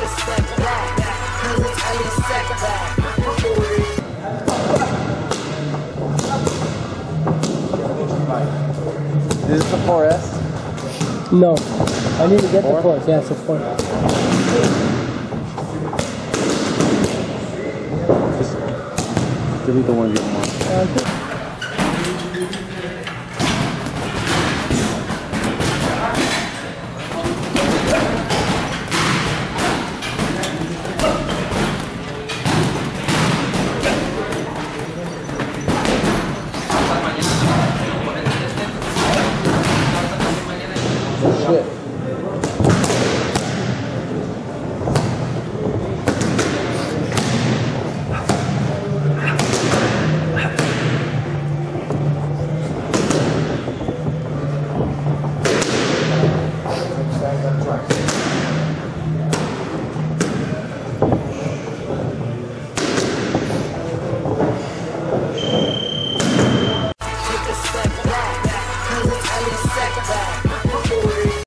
step back, cause it's only setback. Is this the 4S? No. I need to get the 4. Yeah, it's a 4. Just delete the ones you don't want. Okay.